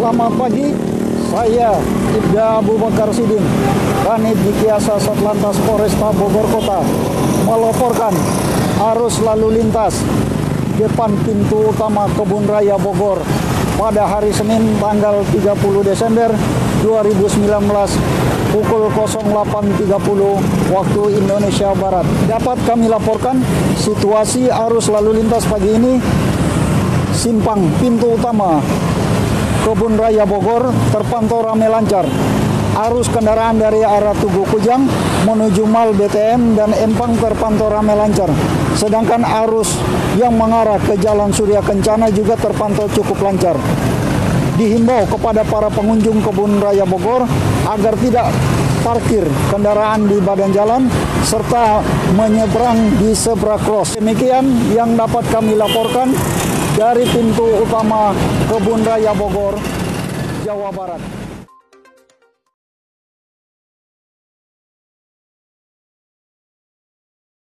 Selamat pagi, saya Ibda Abu Bakar Sidin, Kanit Dikiasa Satlantas Polresta Bogor Kota, melaporkan arus lalu lintas depan pintu utama Kebun Raya Bogor pada hari Senin tanggal 30 Desember 2019 pukul 08.30 waktu Indonesia Barat. Dapat kami laporkan situasi arus lalu lintas pagi ini, simpang pintu utama Kebun Raya Bogor terpantau ramai lancar. Arus kendaraan dari arah Tugu Kujang menuju Mal BTM dan Empang terpantau ramai lancar. Sedangkan arus yang mengarah ke Jalan Surya Kencana juga terpantau cukup lancar. Dihimbau kepada para pengunjung Kebun Raya Bogor agar tidak parkir kendaraan di badan jalan serta menyeberang di zebra cross. Demikian yang dapat kami laporkan dari pintu utama Kebun Raya Bogor, Jawa Barat.